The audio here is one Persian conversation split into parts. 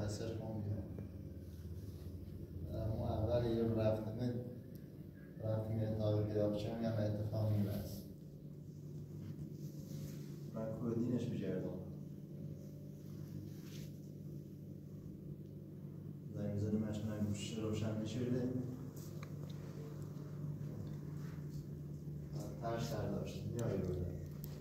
مختصر کن بیام. اما اول یه رفتیم اتاقی پیدا بچه میگم اتفاق میرست من کودینش بجردم زنگ زده مشکنه گوشش روشن میشورده ترش سر داشت میایی رو ده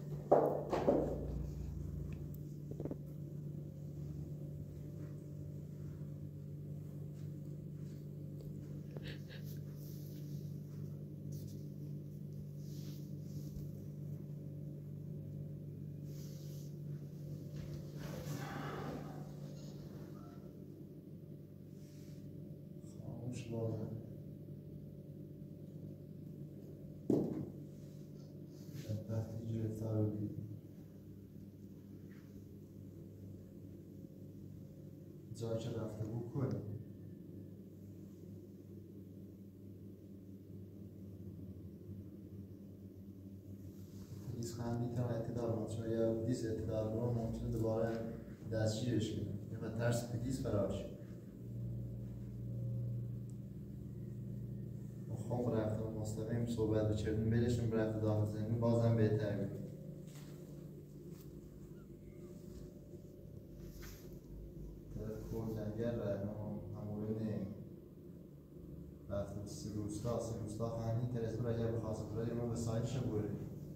خاموش بازه وقتی گرفتار رو دید جایی که رفته بود کنی پلیس خندی تا اعتدار بود چون یا پلیس اعتدار بود ممکنه دوباره دستگیرش کنه یا ترس پلیس براش خب رفتم مستقیم صحبت بچردیم بلشیم رفت داخل زمین بازم بهتر بود جنگل راه همونه رفت سه روستا خانی ترسبر اگر بخواست برای ما به سایتش بوده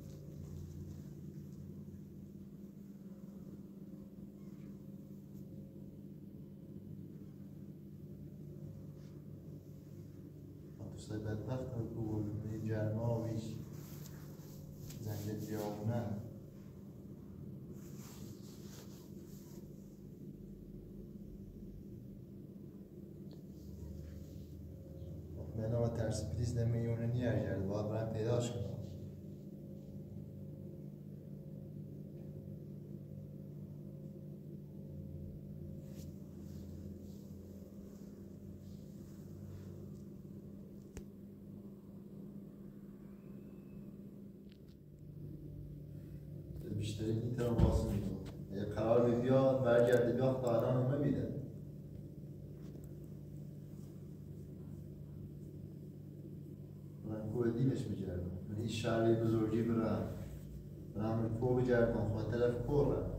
دوستای بدبخت بود به جرما ویش زنگ بیامونه من اما ترس پلیس نمیونه نیارگرد باید برم پیداش کنم بیشتری میتونم واسه میتونم اگه قرار بیاد برگرده بیاد تا الان همه میده من کوه دیمش میگردم من هیچ شهری بزرگی برم کوه بگردم خواهد طرف کوه رم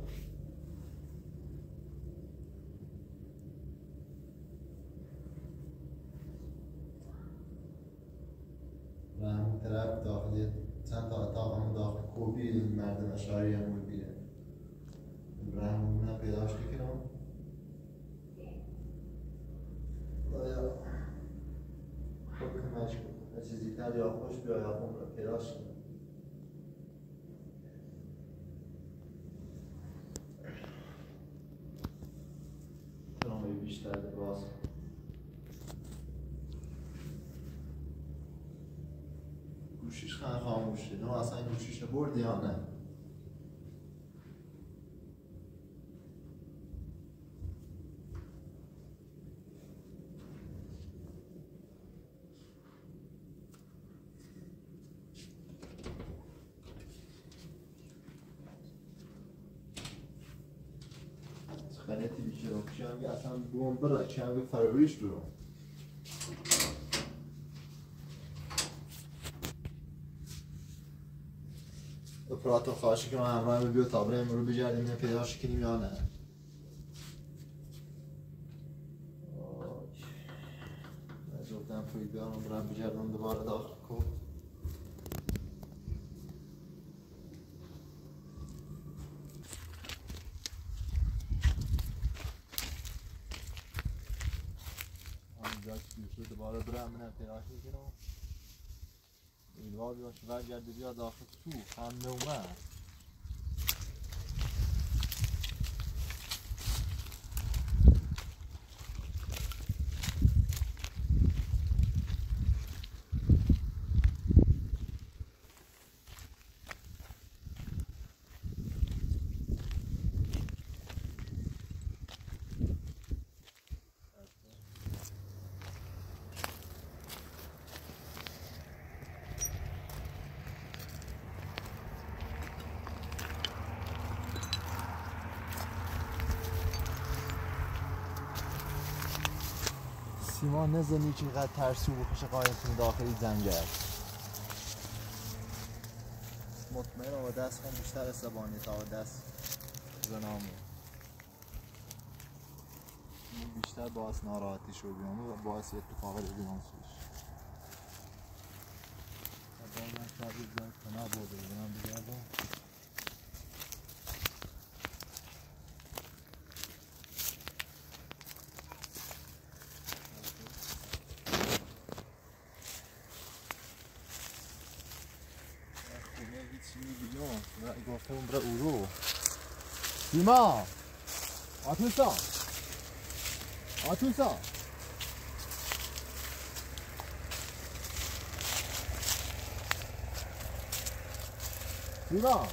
و همون طرف داخلی چند تا اتاق همون داخل کوه بیل مردم اشاری همون بیره من پیداش بکنم آیا خب کنمش کنم چیزی تر یا خوش بیا یا خون را پیداش کنم جامعه بیشتر باز گوشیش خیلی خاموشه نه اصلا گوشیش برد یا نه خیلیتی بیشه رو کشم اصلا بوم برای کم فراریش برو افراتون خواهشی که ما همراه بیا تابره امرو بجردیم این پیداش کنیم یا نه نجفتم توی بیارم برم بجردم دوباره داخل کن همینجا که دوباره برم منم پیداش میکنم امیدوار بیان که برگرده بیا داخل تو خانه اومد سیما نزنی چقدر ترسو بخوشه قایمتون داخلی زنجر مطمئنم و دست هم بیشتر عصبانی تا دست زنامو بیشتر باعث ناراحتی شدیم و باعث اتفاق دیگه من شبیه زن کنه بوده بودم بگردم خونه هیچی بیان گفته اون برای اورو سیما آتوسا آتوسا سیما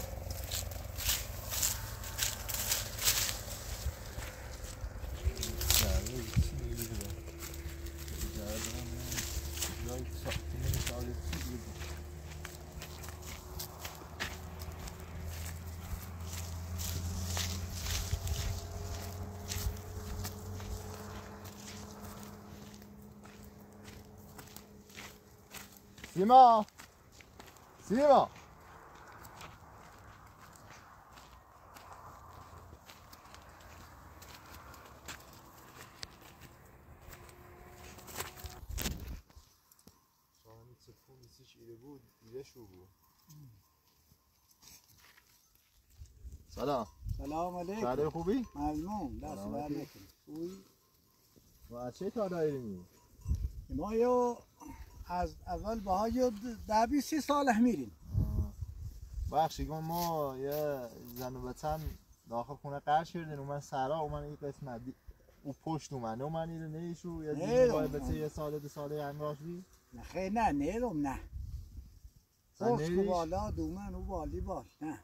سیما سیما سلام سلام علیکم سلام خوبی؟ ممنون دست بر نکنی خوبی؟ و چه تا دایرمی؟ ما از اول باها 10-20 ساله میریم بخشیگون ما یه زن و بچن داخل خونه قرض کردن اومن سرا اومن این قسمت او پشت اومن اینو نیشو یه دیگه باید بچه یه ساله 2 ساله انگاش بی؟ نه خیلی نه نیرم نه گفت که بالا دومن او بالی باش نه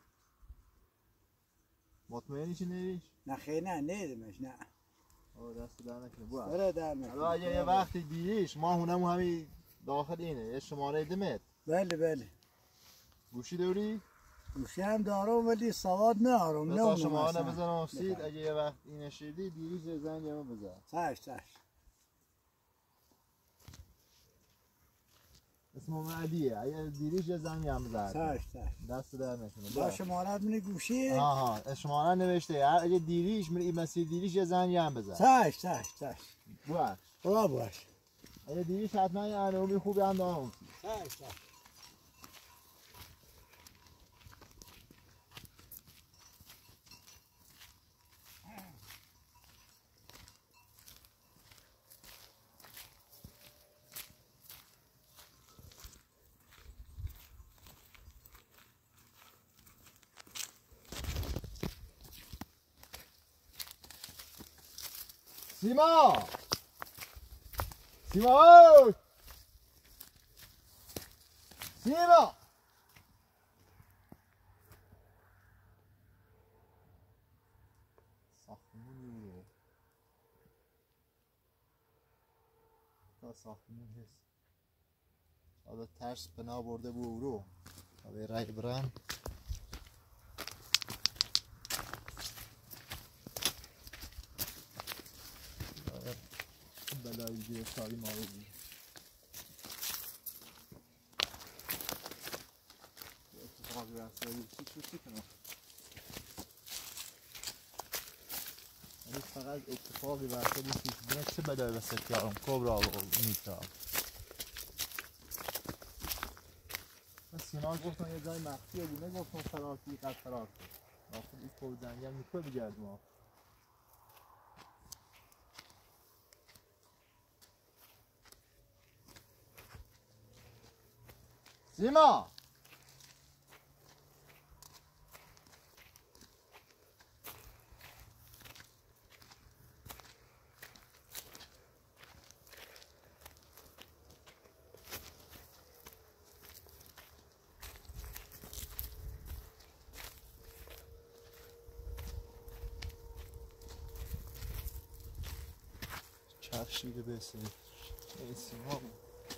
مطمئنی چی نیریش؟ نه خیلی نه نیرمش نه دست در نکنه برو سره در نکنه حالا اگه یه وقتی دیدیش ما هونمون همین داخل اینه یه شماره دمت بله بله گوشی دوری؟ گوشی هم دارم ولی سواد ندارم نه تا شماره بزنم سید اگه یه وقت اینه شدی دیریش زنگ همه بزن چش اسم من علیه اگه دیریش یه زنگ هم بزن چش دست در نکنه با شمارت منی گوشی آها شماره نوشته اگه دیریش میره این مسیر دیریش یه زنگ هم بزن چش باش اگه دیریش حتما یه انومی خوبی هم دارم چش سیما ساختمون رو تا ساختمون هست حالا ترس بنا برده بو رو تا به رای برن بلایی گیره سالی ما رو بود اتفاقی رفته چی کنم فقط اتفاقی رفته بود چه بلایی وسط کردم کبرا و میترا سینا گفتم یه جای مخفیه بود نگفتم فرار کنی قد فرار کنی داخل این کوه جنگل میکنه بگرد ما سیما کفشیده بسه ای سیما بود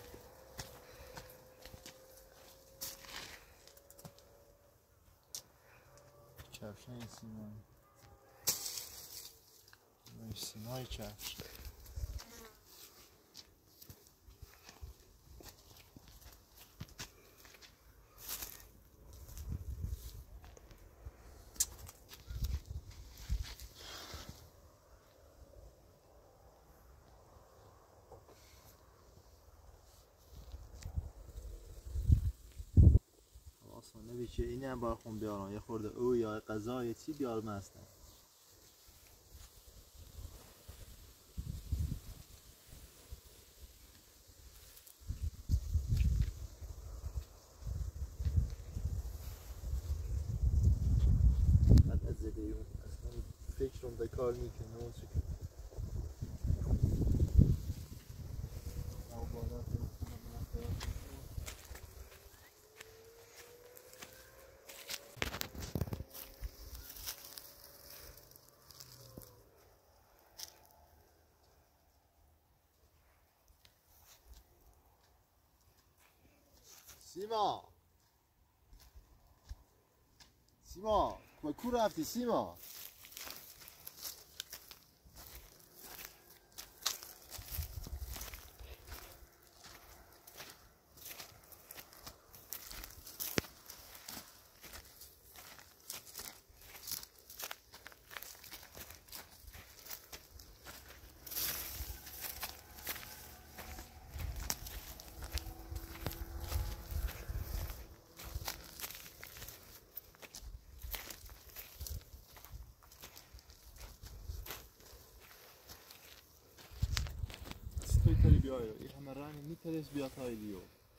کفش این سیما این سیمای کفش نمیشه اینه هم باید خون بیارم یه خورده او یا غذا یا چی بیار مستم بعد از زده اون اصلا فکرم به کار میکنه اون چی سیما با کو رفتی سیما میتونی بیای این همه رنگ میتونیست بیا تا ایلیو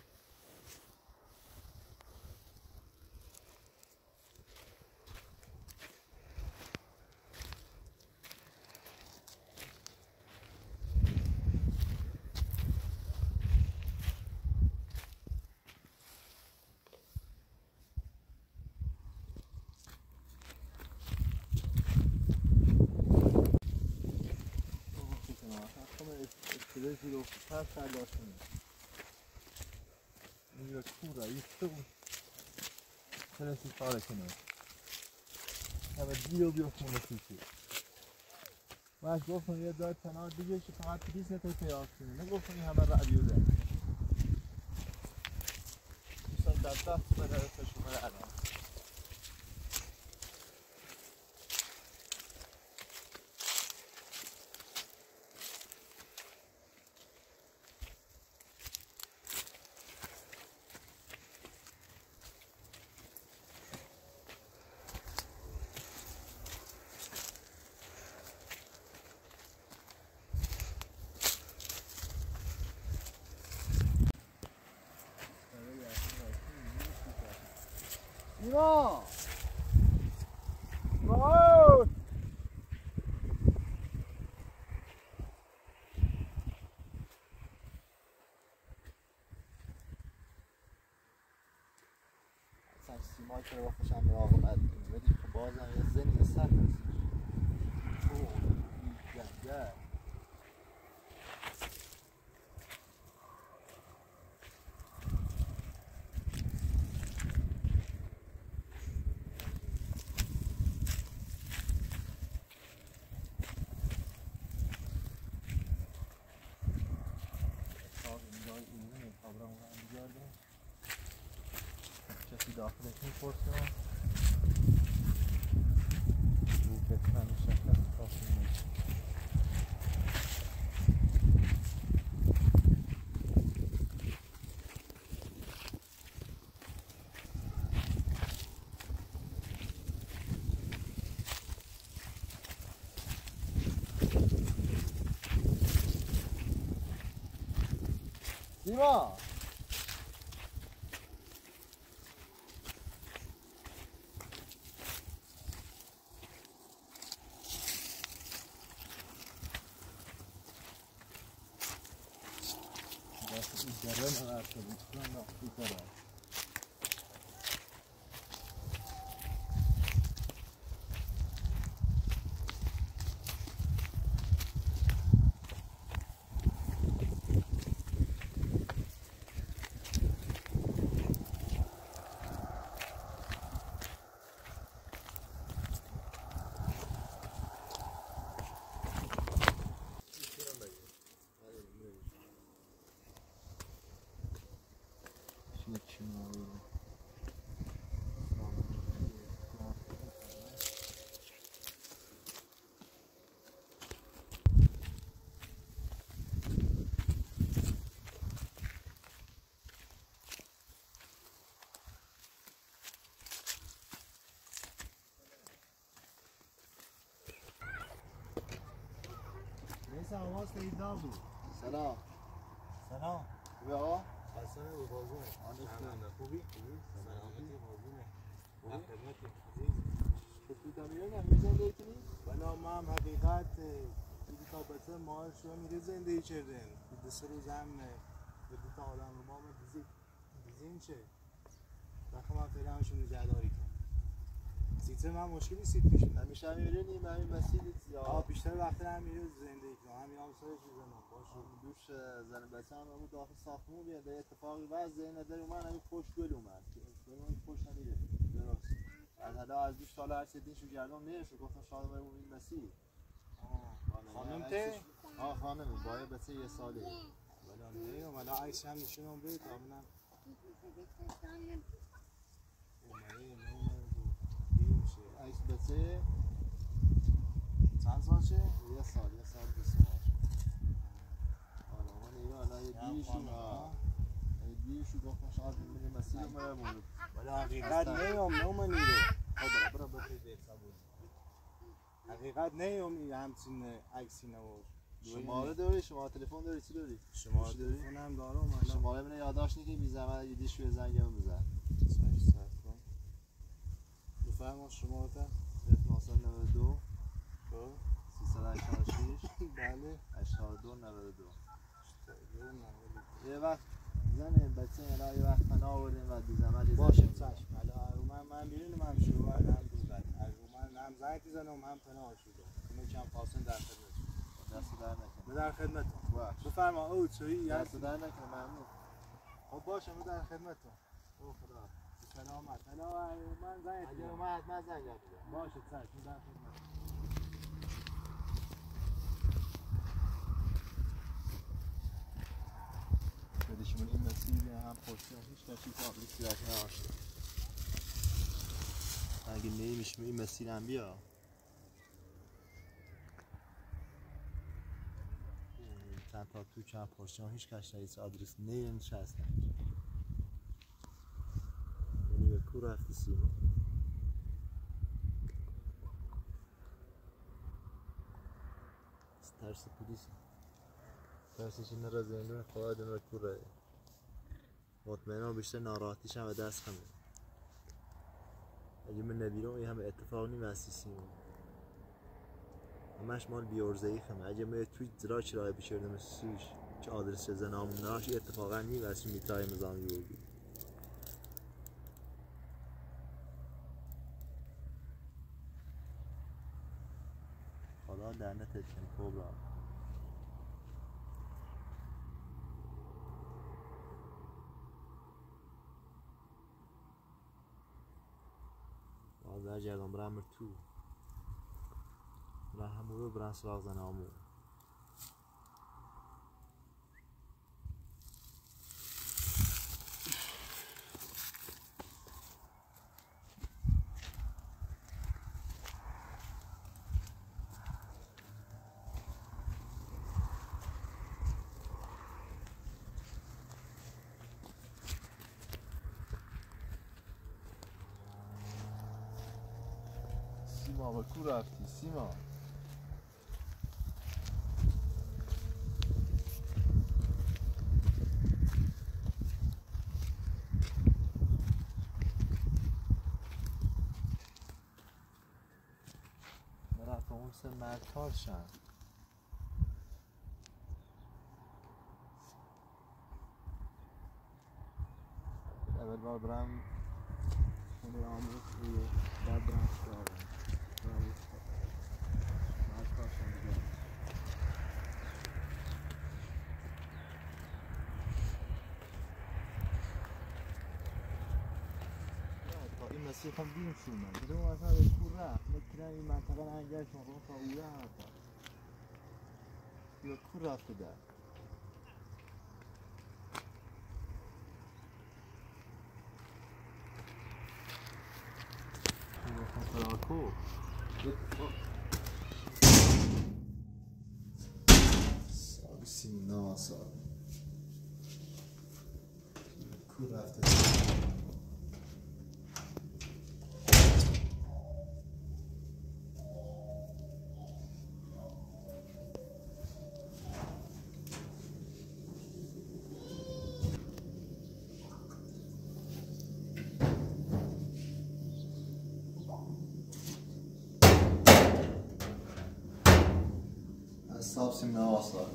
Deze op de paard gaat dat doen. Nu dat koera, je film. Dat is het paard kunnen. Ja, maar die op je gewoon een fietsje. Maar ik geloof van je dat van nou die je فقط پلیس نتوی پیاز کنی. نگفتم این همه رادیو ده. دوستان در دست مدرسه شما الان. Simo! Wow! اصلا سیما که رو خوشم مراقبت کنی ولی خب بازم یه زنی سخت هستش اوه این جنگل داخلش می‌پرسم رو کتفم مشخص کافی نیست سیما Jarana artık, üstüne yukarı. Şimdi مثل آواز پیدا بود. سلام. سلام. خوبی آقا؟ خسته نباشی قربون. خوبی؟ سلامتی قربونه. خوبی؟ خدمتی. تو میرن همین زندگی کنی؟ بلا ما هم حقیقت دیدی تا بسه ما شو میره زندگی کردن. دیدی سه روز هم دیدی تا آدم رو ما دیزین چه؟ وقتی من فعلا همشون نگهداری کنم. سیتر من مشکلی سیت پیش میاد. همیشه میرنیم همین مسیریت یا بیشتر وقت هم میره زندگی کنم. همین هم سر چیزا باشه. دوش زن بچه هم بود داخل ساختمون بیاد اتفاقی وضع نداره اومد همین پشت گل اومد که این پشت نمیره درست از حالا از دوش سال هر سدینش رو گردم نمیشه گفتم شاید بریم این مسیر خانم ته؟ خانم باید بچه یه ساله بلا نیم ولی عکس هم نشونم بید آمونم عکس بچه چند سال چه؟ یه سال 2 سال من اینا الان یه دیرشو گفتم شاید میریم مسیر رو برمون ولی حقیقت نیم نومنی رو برا بخیر دیتا بود حقیقت نیم همچین عکسی نبود شماره داری؟ شماره تلفن داری؟ چی داری؟ شماره تلفن هم دارم شماره منو یادداشت نگی میزنم یه دیش روی زنگم بزن بفرما شماره تا 0992 خب 386 بله 8292 یه وقت زنه بچه اینا یه وقت فنا آوردیم و بیزمت باشه چشم من بیرونم هم شروع هم دوزد هم زنگی زنم هم فنا شده اینو کم فاصله در خدمت دست در نکنه در خدمتتون بفرما او چویی دست در نکنه ممنون خب باشه من در خدمتتون او خدا سلامت من زنگ اگه اومد من زنگ میزنم باشه چشم در خدمت بدیشمون این مسیری هم پرسیم هیچ کسی تابلیک سیرک نهاشته اگه نمیشم این مسیر هم بیا چند تا تو چند پرسیم هیچ کسی رئیس آدرس نشستن یعنی به کو رفتی سیما ترس پولیس ترسش این را زندون خواهد دون را کو رای مطمئنم بیشتر ناراحتیش هم به دست خمه اگه من نبیرم این همه اتفاق نیم هستی سیما همش مال بیارزه ای خمه اگه من توی زرا چرای بشردم سوش چه آدرس زنامون ناش اتفاقا نیم هستی میترای مزامی بودی خدا درنتت کن کبرا در جردم برم تو برهم رو برن سراغ زنامو سیما با کو رفتی سیما مرد اون سه مرد کار شن اول بار برم خونه آموز روی بعد برم سراغم مرد کار شن دیگه این مسیح هم دیم شومن بدون اصلا به کور رفت مکنن این منطقه انگل شما تا اوره هم رفت یا کور رفته در فراکو سال سینا سال کور رفته حساب سیم آسار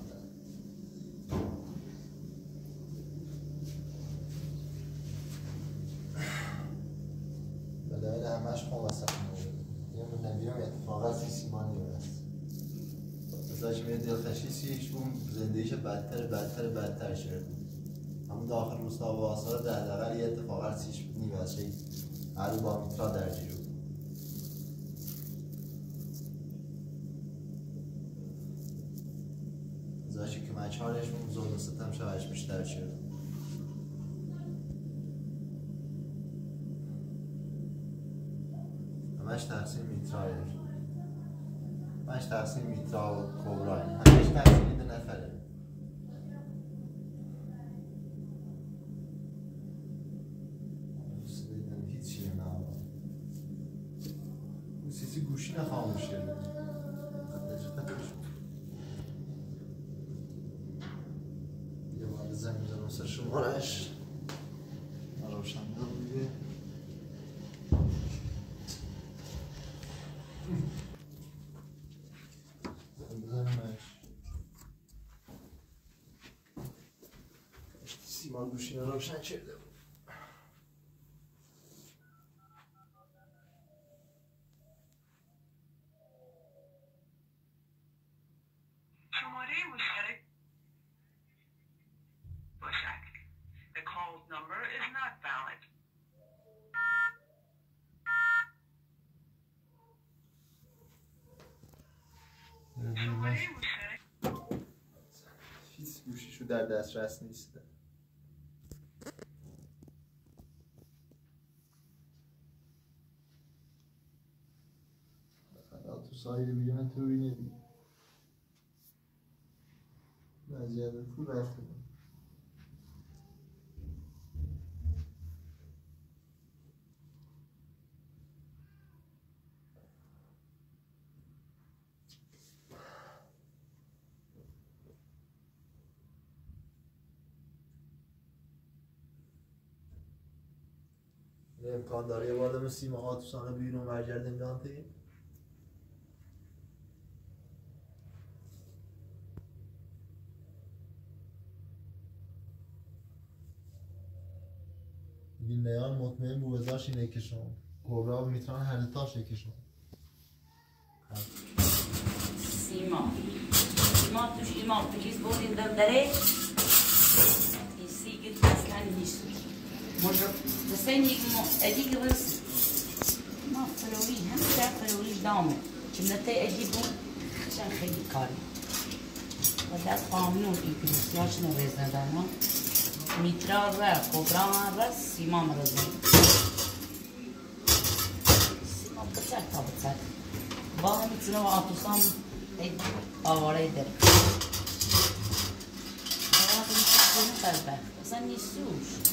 بله همش خون وسط یه من نبیرم اتفاقا سیمانی برست ازش میره دلخشیش اون زندگیش بدتر شد همون داخل روستا و آثار در دقیقه یه اتفاقا سیش نیوشه هر با میترا در جیرو ازش که مچارش اون زود ستم شوش بیشتر شد همش تقسیم میترایش همش تقسیم میترا و کبرای همش تقسیم میده نفره هیچی نه اون سیسی گوشی نخواهموش کرده یه بار زنگ میزنم سر شمارش روشن رو میگه سیمان گوشی رو روشن کرده بود شماره مشترک باشد. The called number is not valid. شماره مشترک هیچ گوشیشو در دسترس نیست تو سایری بگم تو روی نبید وضعیت پول رفته بود امکان داره یه بار دمه سیما آتوسانه بیرون برگرد نمیدان تایی ویلیان مطمئن بوزاش اینه که شما گبرا میتونن هر تاش یکشون سیما توش ایمان تو چیز بود این داره این سیگت اصلا نیست مثلا اجیگ بس ما فلوری هم در فلوریش دامه چمنته اجیبون خشن خیلی کاری و دست قانون این پیسیاش نویزن دارم میترا و کبرا و سیما مرزن سیما بسر تا بسر با میتونه و آتوسان آواره در آواره میتونه بدبخت اصلا نیستوش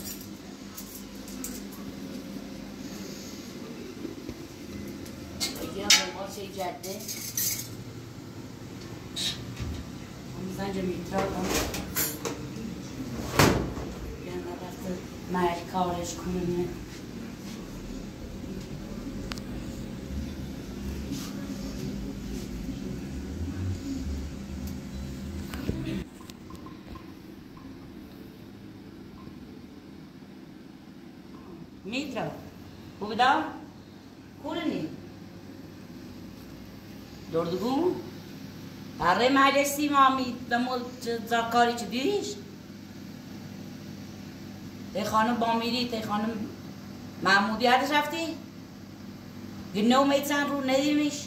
بگیرم دنبال چه جده همون زنج میترا کنم مرد کارش کنه میترا بودم کلنی دردگون هره مجلسی مامی دمول زکاری چه دیش تی خانم بامیری تی خانم محمودی هرش رفتی؟ گنو میتسن رو ندیمیش؟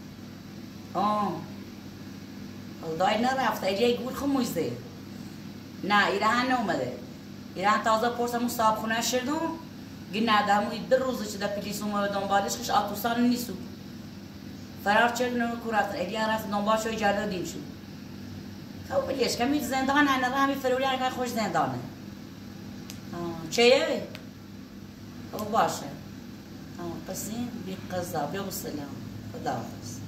دای نرفته ایجای گود خموزده نه ایران نومده ایران تازه پرسم مستاب خونه شردم گنه دموی در روزه چه در پلیس اومده دنبالش خش آتوستان نیستو فرار چرد نمو رفتن ایلیا رفت دنبال شوی جرده دیم شد خب بلیش کمی زندان هنه همی فروری هنه خوش زندانه چیه؟ او باشه پس این بی قضا بیا بسلام خدا حافظ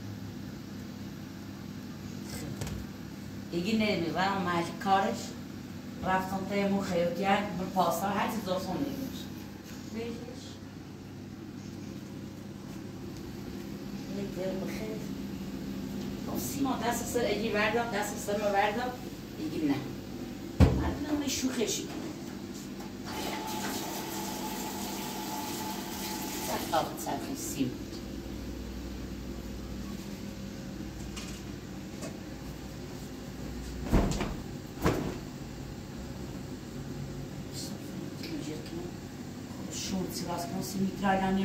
دیگه نمیرم مجی کارش رفتم تیمو خیوتیک بر پاسا هر چیز دارستون نگیش بیش نگیر بخیر سیما دست سر اگی وردم دست سر ما وردم دیگه نه من شوخشی سخت سخت سیم شورت راست کنم سیمی ترایلانیا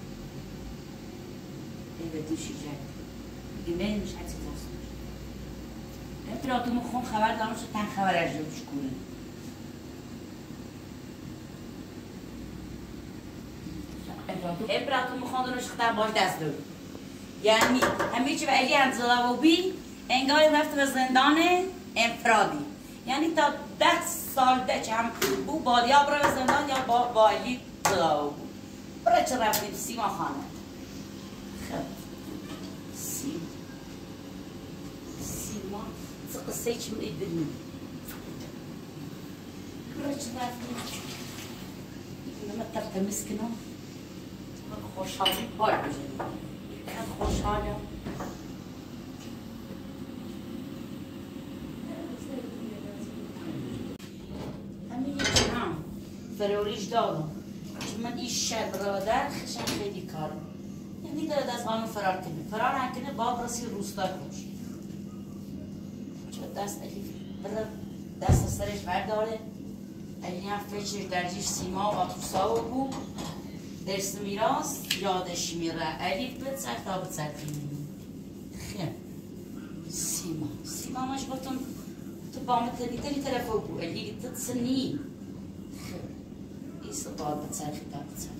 دیگه دیشی جد دیگه نمیش حتی راست امپراتور مخون خبر دارم شد تن خبر از جوش کنه امپراتور مخون دارم شد باش دست دارم یعنی همه چی به علی انزلاوبی انگار رفت به زندان انفرادی یعنی تا 10 سال ده هم بو بالیا برای به زندان یا با علی زلاوبی برای چه رفتیم سیما خانه خب سیما قصه چی می‌اید بدونیم برای چه رفتیم اینو ترتمیز کنم خوشحالی بار بجنیم خوشحالم همین یکی هم فروریش دارم چون من این شب برادر خشم خیلی کارم یعنی دارد از قانون فرار کنه فرار نکنه باب رسی روستا خوش چون دست علی برد دست سرش برداره علی هم فکرش درجیش سیما و آتوسا و بود درس میراث یادش میره علی بد سر تا بد سر خیلی سیما ماش گفتم تو با من تلی تلفون بود علی تتسنی خیلی ایسا باید بد سر تا بد سر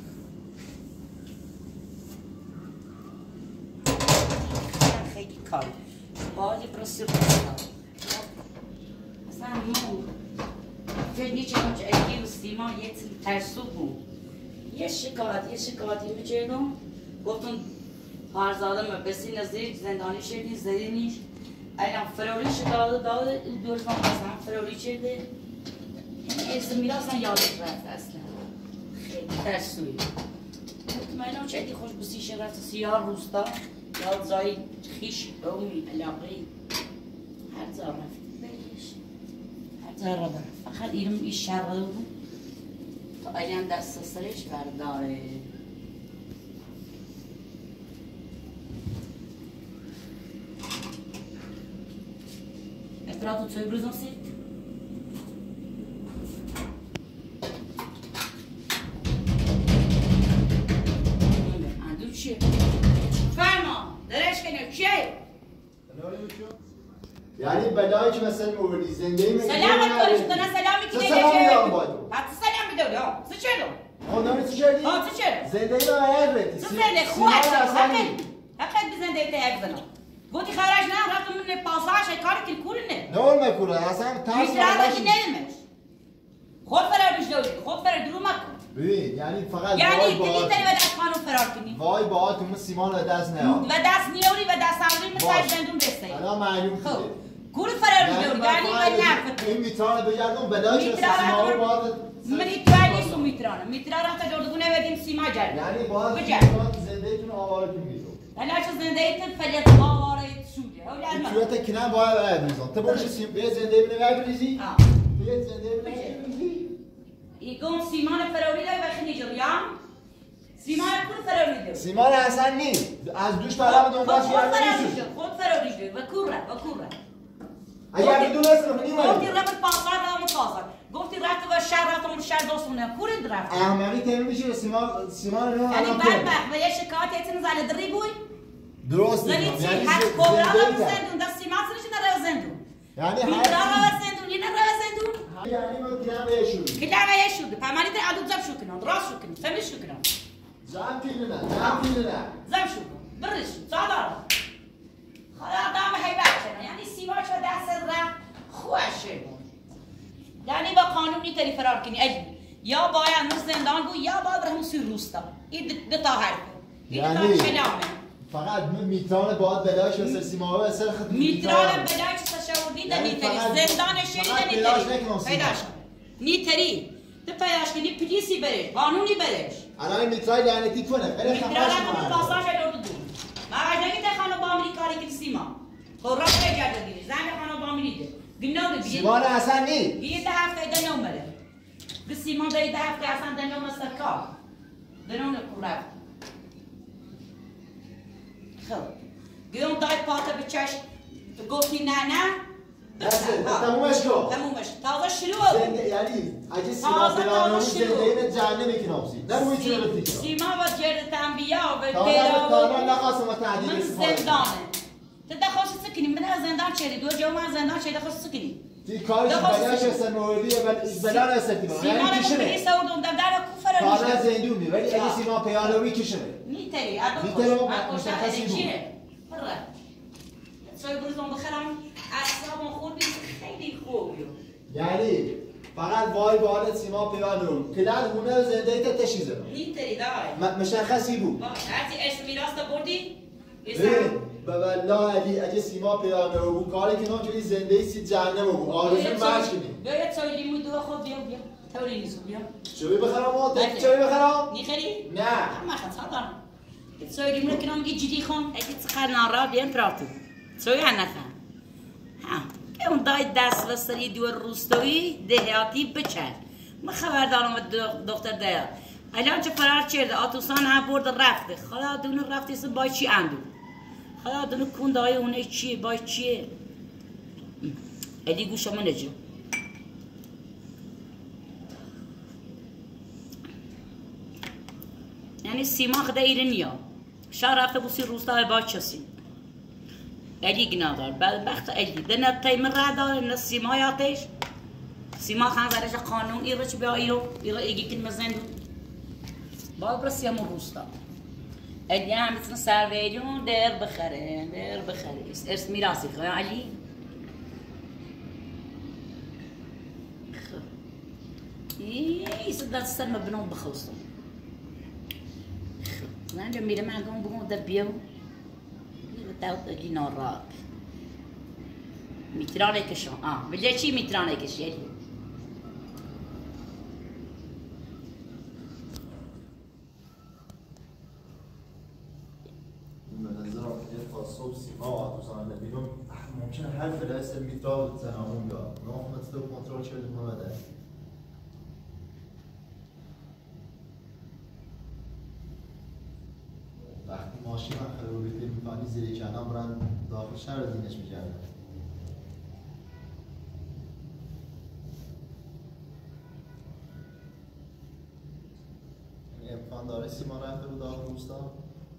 خیلی کار باید برسی روستا اصلا من فکر چند علی و سیما یه ترسو بود یه شکایتی می‌کردم گفتم فرزادم بسی نزدیک زندانی شدی زدینیش الان فروری شکایت داده دورفان اصلا فروری شده اسم میراث یادش رفت اصلا خیلی ترسوی مطمئنم چه خوش بسیش رفت سیاه روستا یا زای خیش قومی علاقی هر جا رفت هر جا رفت فقط ایرم ایش شرقه بود تا ایلان دست سرش برداره امپراتور توی بروزم سید اندو چیه؟ فرما درش کنه چیه؟ یعنی بلایی که مثلا موردی زندگی میگه سلام علیکم تو نه سلامی که سلام میدم باید حتی سلام میدم ها چه چرا آنها چی کردی؟ چه چرا زندگی ما هر رفتی زندگی خوبه حقیقت به زندگی تهیه بزنم گوتی خرج نه رفتم من پاساش کاری که کورنه نه مکوره اصلا ترس میترادش نمیش خود فرار بجدوری خود فرار درو مکن ببین یعنی فقط یعنی وای تیتری با و دست خانو فرار کنی وای با تو سیمان و دست نه و دست نیوری و دست آوری مثل زندون بسته الان معلوم شده گور فرار بجدوری یعنی من نفت این میترانه بگردم بلایی که سیمان رو باید میترانی سو میتران رفت جردگونه بدیم سیما جرد یعنی باید بجرد زندگیتون آواره کنید ولی چه زندگیتون فلیت آواره شوده توی کنم باید بریزم تو باشه به زندگی بینه بریزی به زندگی بینه بریزی ایگون سیمان فراوری داری بخی نجوریان سیمان کل فراوری داری سیمان اصلا نیست از دوش طرف دنبالش خود فراوری داری و کوره اگر بدونستم نیومدی گفتی رفت پاسار گفتی رفت و شهر دوستونه کوره رفت احمقی تمیم میشه سیمان رو یعنی بدبخت و یه شکایتتون زنه دری بوی درست یعنی چی؟ هر کبرا رو زندون دست سیمان سرش نره زندون یعنی میترا رو زندون یه نره زندون یعنی ما کلمه شد کلمه شد پامانی در عدو زب شو کنن راست شو کنن فهمی شو کنن زم پیلنه زب شو برش صادر خدا دام هیبت کنن یعنی سیما چه دست را خوشه یعنی با قانونی تری فرار کنی اجی یا باید نو زندان بو یا باید برهم سوی روستا این دو تا حرف یعنی فقط میتران باید بلاش و سیما و سر خود میتران بلاش تشاوردی در نیتری زندان شری در نیتری پیداش نیتری تو پیداش کنی پلیسی برش قانونی برش الان میتران لعنتی کنه میتران هم پاساش دور دور ما وجه نمیده خانو با امریکایی که سیما خب را بگرد دیگه زن خانم با میریده گناه سیمان اصلا نی یه ده هفته دنیا مره سیمان ده هفته اصلا دنیا مستکار دنیا نکورد خب گیون دای پاتا به چشم گفتی نه نه تمومش کن تمومش تازه شروع یعنی اگه سیما پیرانه زنده این جهنم کنامسی نه روی چرا بکنم سیما و جرد تنبیا و تانا نخواستم و تعدیل من زندانه تو دخواست سکنی من از زندان چیدی دو جو من زندان چیدی دخواست سکنی تی کارش بگاش است موردی بلان استی با سیما رو بگیری سودم در کوفر تانا زندونی ولی اگه سیما پیرانه روی کشمه میتری ادو خوش مشخصی چیه برا سوی بروزم بخرم اصلا خود خیلی خوب یعنی فقط وای به حالت سیما پیانو که در هونه زنده ایت تشیزه نیتری دای مشخصی بود هرچی اسم میراست بردی؟ به والله علی اگه سیما پیانو بود کاری که نام جوری زنده ایستی جهنم بود آرزو مرش کنی باید سوی لیمو دو خود بیا توری نیستو بیا چوی بخرم آه؟ چوی بخرم؟ نیخری؟ نه ما خد صدارم سوی لیمو که نام گی جدی خون اگه تخیر نارا بیان پراتو سوی هنخم که اون دای دست و سری دور روستایی دهیاتی بچر ما خبر دارم دختر دیا الان چه فرار چرده آتوسان هم برد رفته خدا دونه رفته سن بای چی اندو خدا دونه کون دای اونه چیه بای چیه ادی گوشم نجو یعنی سیما خدا ایرنیا شهر رفته بوسی روستای بای چسی الی گنادار بدبخت الی دنیا تیم را داره نه سیما یاتش سیما خان زرش قانون ایرچ بیا ایرو ایگی کن مزندو باید برسیم روستا الی هم مثل سرویجون در بخره ارس میراسی خواه علی ایه صدق سر مبنون بخوستم من جا میرم اگم بگم در بیاو تاوت اجي نوراب مترانه کشون ولی چی مترانه کشی منظرم یه تا صبح سیما آتوسان نبینم ممکنه هر فلسه میتاب تنامون دار نه مثل کنترل شده ممده وقتی ماشین هم خیلی میکنی زیر کنام برن داخل شهر رو دینش میکردن این امکان داره سیما رفته رو داخل روستا؟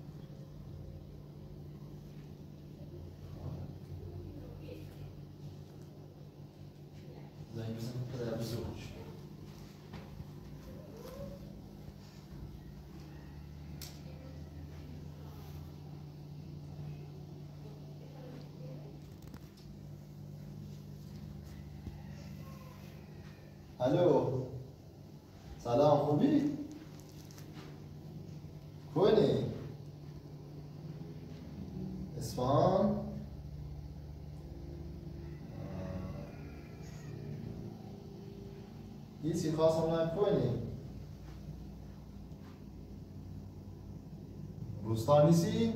زنگ بزنم پدر بزرگش الو سلام خوبی؟ کوینی؟ اصفهان؟ هیچی خواستم من کوینی؟ روستا نیستی؟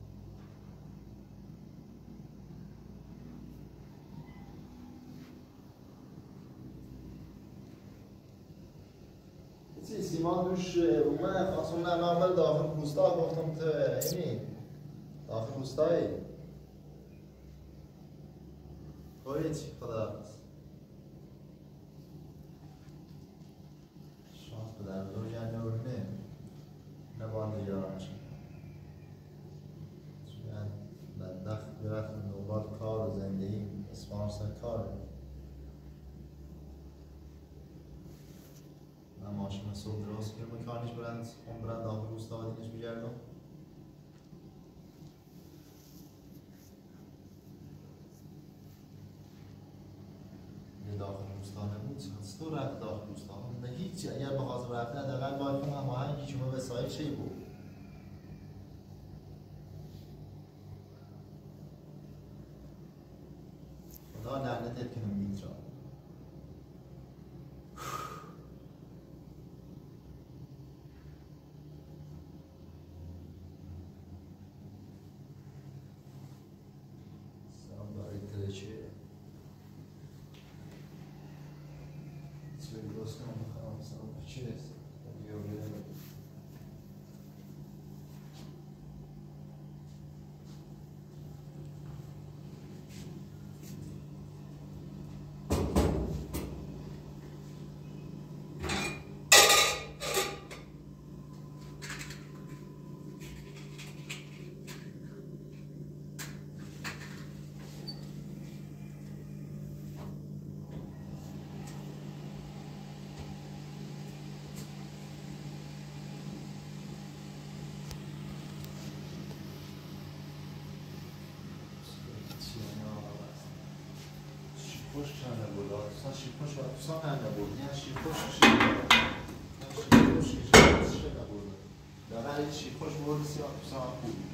سیمان دوش اومد خواستم نه من اول داخل روستا گفتم تو اینی داخل روستایی باید چی خدا حافظ شانس بدن دو جنه رو نه بان دیگرانش چون دخت برفتم دنبال کار و زندگی اسپانسر کاره من ماشین صبح درست که مکانیش برند داخل روستا آدینش میگردم یه داخل روستا نبود تو رفت داخل روستا نه هیچی اگر بخواست رفته حداقل باید کنم هماهنگی شما به سایت چی بود خدا لعنتت کنم میترا سوی درست کنم بخوام مثلا چی هست؟ دیگه بده شیپوش چنده بود؟ اصلا شیپوش اصلا نبود. نه شیپوش شیپوش شیپوش شده بود. در حالی شیپوش بود سیاه خوب.